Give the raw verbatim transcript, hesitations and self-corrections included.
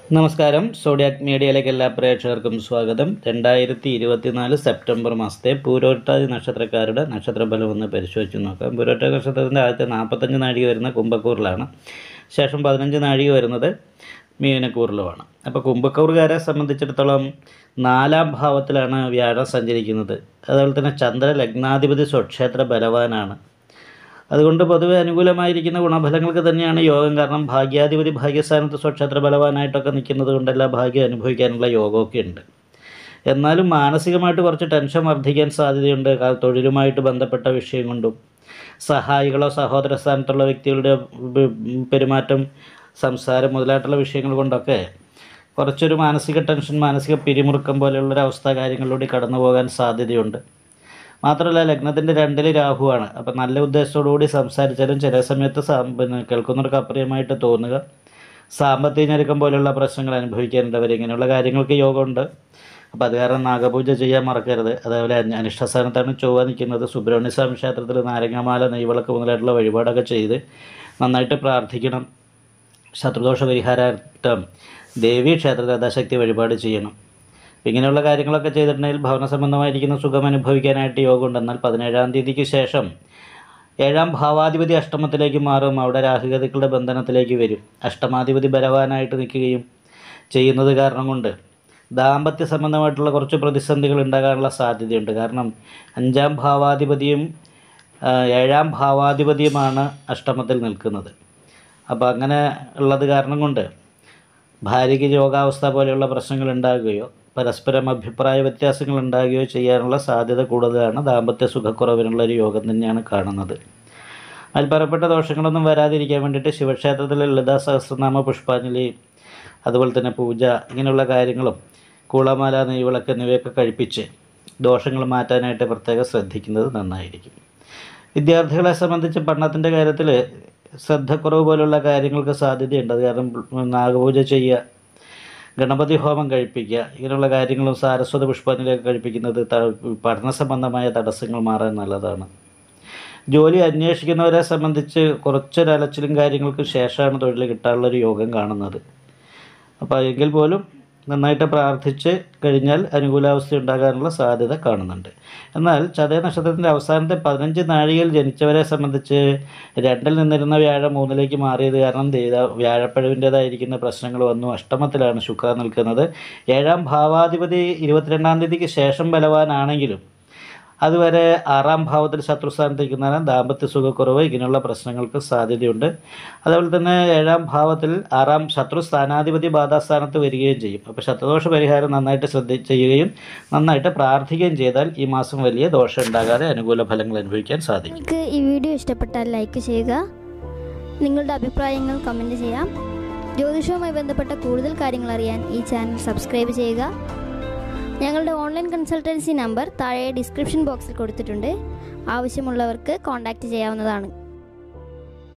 നമസ്കാരം. സോഡിയാക് മീഡിയയിലേക്ക് എല്ലാ പ്രേക്ഷകർക്കും സ്വാഗതം. രണ്ടായിരത്തി ഇരുപത്തിനാല് സെപ്റ്റംബർ മാസത്തെ പൂരോട്ടാതി നക്ഷത്രക്കാരുടെ നക്ഷത്രഫലം ഒന്ന് പരിശോധിച്ച് നോക്കാം. പൂരോട്ടാതി നക്ഷത്രത്തിൻ്റെ ആദ്യത്തെ നാൽപ്പത്തഞ്ച് നാഴിക വരുന്ന കുംഭക്കൂറിലാണ്, ശേഷം പതിനഞ്ച് നാഴിക വരുന്നത് മീനക്കൂറിലുമാണ്. അപ്പോൾ കുംഭക്കൂറുകാരെ സംബന്ധിച്ചിടത്തോളം നാലാം ഭാവത്തിലാണ് വ്യാഴം സഞ്ചരിക്കുന്നത്. അതുപോലെ തന്നെ ചന്ദ്ര ലഗ്നാധിപതി സ്വക്ഷേത്ര ബലവാനാണ്. അതുകൊണ്ട് പൊതുവെ അനുകൂലമായിരിക്കുന്ന ഗുണഫലങ്ങൾക്ക് തന്നെയാണ് യോഗം. കാരണം ഭാഗ്യാധിപതി ഭാഗ്യസ്ഥാനത്ത് സ്വക്ഷേത്ര ബലവാനായിട്ടൊക്കെ നിൽക്കുന്നത് കൊണ്ട് എല്ലാ ഭാഗ്യം അനുഭവിക്കാനുള്ള യോഗമൊക്കെ ഉണ്ട്. എന്നാലും മാനസികമായിട്ട് കുറച്ച് ടെൻഷൻ വർദ്ധിക്കാൻ സാധ്യതയുണ്ട്. തൊഴിലുമായിട്ട് ബന്ധപ്പെട്ട വിഷയം കൊണ്ടും സഹായികളോ സഹോദര സ്ഥാനത്തുള്ള വ്യക്തികളുടെ പെരുമാറ്റം, സംസാരം മുതലായിട്ടുള്ള വിഷയങ്ങൾ കൊണ്ടൊക്കെ കുറച്ചൊരു മാനസിക ടെൻഷൻ, മാനസിക പിരിമുറുക്കം പോലെയുള്ളൊരവസ്ഥ കാര്യങ്ങളിലൂടെ കടന്നു പോകാൻ സാധ്യതയുണ്ട്. മാത്രമല്ല ലഗ്നത്തിൻ്റെ രണ്ടിൽ രാഹുവാണ്. അപ്പം നല്ല ഉദ്ദേശത്തോടുകൂടി സംസാരിച്ചാലും ചില സമയത്ത് സാ പിന്നെ കേൾക്കുന്നവർക്ക് അപ്രിയമായിട്ട് തോന്നുക, സാമ്പത്തിക ഞെരുക്കം പോലെയുള്ള പ്രശ്നങ്ങൾ അനുഭവിക്കാനുണ്ടവർ. ഇങ്ങനെയുള്ള കാര്യങ്ങൾക്ക് യോഗമുണ്ട്. അപ്പോൾ അത് കാരണം നാഗപൂജ ചെയ്യാൻ മറക്കരുത്. അതേപോലെ അനിഷ്ടസ്ഥാനത്താണ് ചൊവ്വ നിൽക്കുന്നത്. സുബ്രഹ്മണ്യ സ്വാമി ക്ഷേത്രത്തിൽ നാരങ്ങാമാല, നെയ്വിളക്ക് മുതലായിട്ടുള്ള വഴിപാടൊക്കെ ചെയ്ത് നന്നായിട്ട് പ്രാർത്ഥിക്കണം. ശത്രുദോഷ പരിഹാരാർത്ഥം ദേവീ ക്ഷേത്ര യഥാശക്തി വഴിപാട് ചെയ്യണം. ഇങ്ങനെയുള്ള കാര്യങ്ങളൊക്കെ ചെയ്തിട്ടുണ്ടെങ്കിൽ ഭവന സംബന്ധമായിരിക്കുന്ന സുഖം അനുഭവിക്കാനായിട്ട് യോഗമുണ്ട്. എന്നാൽ പതിനേഴാം തീയതിക്ക് ശേഷം ഏഴാം ഭാവാധിപതി അഷ്ടമത്തിലേക്ക് മാറും. അവിടെ രാഹുഗതികളുടെ ബന്ധനത്തിലേക്ക് വരും. അഷ്ടമാധിപതി ബലവാനായിട്ട് നിൽക്കുകയും ചെയ്യുന്നത് കാരണം കൊണ്ട് ദാമ്പത്യ സംബന്ധമായിട്ടുള്ള കുറച്ച് പ്രതിസന്ധികൾ ഉണ്ടാകാനുള്ള സാധ്യതയുണ്ട്. കാരണം അഞ്ചാം ഭാവാധിപതിയും ഏഴാം ഭാവാധിപതിയുമാണ് അഷ്ടമത്തിൽ നിൽക്കുന്നത്. അപ്പോൾ അങ്ങനെ ഉള്ളത് കാരണം കൊണ്ട് ഭാര്യയ്ക്ക് രോഗാവസ്ഥ പോലെയുള്ള പ്രശ്നങ്ങൾ ഉണ്ടാകുകയോ പരസ്പരം അഭിപ്രായ വ്യത്യാസങ്ങൾ ഉണ്ടാകുകയോ ചെയ്യാനുള്ള സാധ്യത കൂടുതലാണ്. ദാമ്പത്യ സുഖക്കുറവിനുള്ള ഒരു യോഗം തന്നെയാണ് കാണുന്നത്. അതിൽ പറയപ്പെട്ട ദോഷങ്ങളൊന്നും വരാതിരിക്കാൻ വേണ്ടിയിട്ട് ശിവക്ഷേത്രത്തിലെ ലളിതാ സഹസ്രനാമ പുഷ്പാഞ്ജലി, അതുപോലെ തന്നെ പൂജ, ഇങ്ങനെയുള്ള കാര്യങ്ങളും കൂളമാല, നെയ്വിളക്ക് എന്നിവയൊക്കെ കഴിപ്പിച്ച് ദോഷങ്ങൾ മാറ്റാനായിട്ട് പ്രത്യേകം ശ്രദ്ധിക്കുന്നത് നന്നായിരിക്കും. വിദ്യാർത്ഥികളെ സംബന്ധിച്ച് പഠനത്തിൻ്റെ കാര്യത്തിൽ ശ്രദ്ധക്കുറവ് പോലുള്ള കാര്യങ്ങൾക്ക് സാധ്യതയുണ്ട്. അത് കാരണം നാഗപൂജ ചെയ്യുക, ഗണപതി ഹോമം കഴിപ്പിക്കുക, ഇങ്ങനെയുള്ള കാര്യങ്ങളും സാരസ്വത പുഷ്പാഞ്ജലിയൊക്കെ കഴിപ്പിക്കുന്നത് പഠന സംബന്ധമായ തടസ്സങ്ങൾ മാറാൻ നല്ലതാണ്. ജോലി അന്വേഷിക്കുന്നവരെ സംബന്ധിച്ച് കുറച്ചൊരലച്ചിലും കാര്യങ്ങൾക്ക് ശേഷമാണ് തൊഴിൽ കിട്ടാനുള്ളൊരു യോഗം കാണുന്നത്. അപ്പോൾ എങ്കിൽ പോലും നന്നായിട്ട് പ്രാർത്ഥിച്ച് കഴിഞ്ഞാൽ അനുകൂലാവസ്ഥ ഉണ്ടാകാനുള്ള സാധ്യത കാണുന്നുണ്ട്. എന്നാൽ ചതയ നക്ഷത്രത്തിൻ്റെ അവസാനത്തെ പതിനഞ്ച് നാഴികയിൽ ജനിച്ചവരെ സംബന്ധിച്ച് രണ്ടിൽ നിന്നിരുന്ന വ്യാഴം മൂന്നിലേക്ക് മാറിയത് കാരണം വ്യാഴപ്പഴവിൻ്റേതായിരിക്കുന്ന പ്രശ്നങ്ങൾ വന്നു. അഷ്ടമത്തിലാണ് ശുക്രൻ നിൽക്കുന്നത്. ഏഴാം ഭാവാധിപതി ഇരുപത്തിരണ്ടാം തീയതിക്ക് ശേഷം ബലവാനാണെങ്കിലും അതുവരെ ആറാം ഭാവത്തിൽ ശത്രുസ്ഥാനത്ത് നിൽക്കുന്നതിനാൽ ദാമ്പത്യ സുഖക്കുറവ്, ഇങ്ങനെയുള്ള പ്രശ്നങ്ങൾക്ക് സാധ്യതയുണ്ട്. അതുപോലെ തന്നെ ഏഴാം ഭാവത്തിൽ ആറാം ശത്രു സ്ഥാനാധിപതി ബാധാസ്ഥാനത്ത് വരികയും ചെയ്യും. അപ്പോൾ ശത്രുദോഷ പരിഹാരം നന്നായിട്ട് ശ്രദ്ധ ചെയ്യുകയും നന്നായിട്ട് പ്രാർത്ഥിക്കുകയും ചെയ്താൽ ഈ മാസം വലിയ ദോഷം ഉണ്ടാകാതെ അനുകൂല ഫലങ്ങൾ അനുഭവിക്കാൻ സാധിക്കും. നിങ്ങൾക്ക് ഈ വീഡിയോ ഇഷ്ടപ്പെട്ടാൽ ലൈക്ക് ചെയ്യുക, നിങ്ങളുടെ അഭിപ്രായങ്ങൾ കമൻറ്റ് ചെയ്യാം. ജ്യോതിഷവുമായി ബന്ധപ്പെട്ട കൂടുതൽ കാര്യങ്ങൾ അറിയാൻ ഈ ചാനൽ സബ്സ്ക്രൈബ് ചെയ്യുക. ഞങ്ങളുടെ ഓൺലൈൻ കൺസൾട്ടൻസി നമ്പർ താഴെ ഡിസ്ക്രിപ്ഷൻ ബോക്സിൽ കൊടുത്തിട്ടുണ്ട്. ആവശ്യമുള്ളവർക്ക് കോൺടാക്റ്റ് ചെയ്യാവുന്നതാണ്.